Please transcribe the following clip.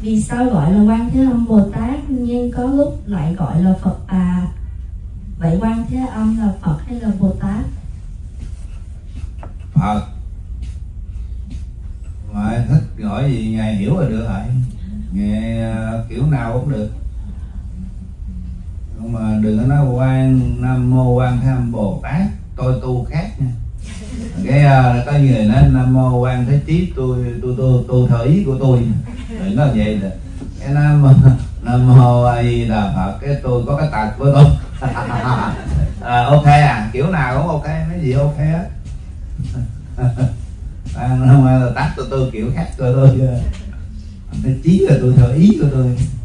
Vì sao gọi là Quan Thế Âm Bồ Tát nhưng có lúc lại gọi là Phật à? Vậy Quan Thế Âm là Phật hay là Bồ Tát? Phật. Mà thích gọi gì Ngài hiểu là được rồi. Ngài kiểu nào cũng được. Nhưng mà đừng có nói Nam Mô Quan Thế Âm Bồ Tát, tôi tu khác nha. Cái có người nói Nam Mô Quan Thế Chí, tôi theo ý của tôi. Đừng nói vậy được. Cái Nam Mô A Di Đà Phật, cái tôi có cái tật của tôi. Ok à, kiểu nào cũng ok, mấy gì ok á. Không là tắt tôi kiểu khác tôi. Thế Chí là tôi theo ý của tôi.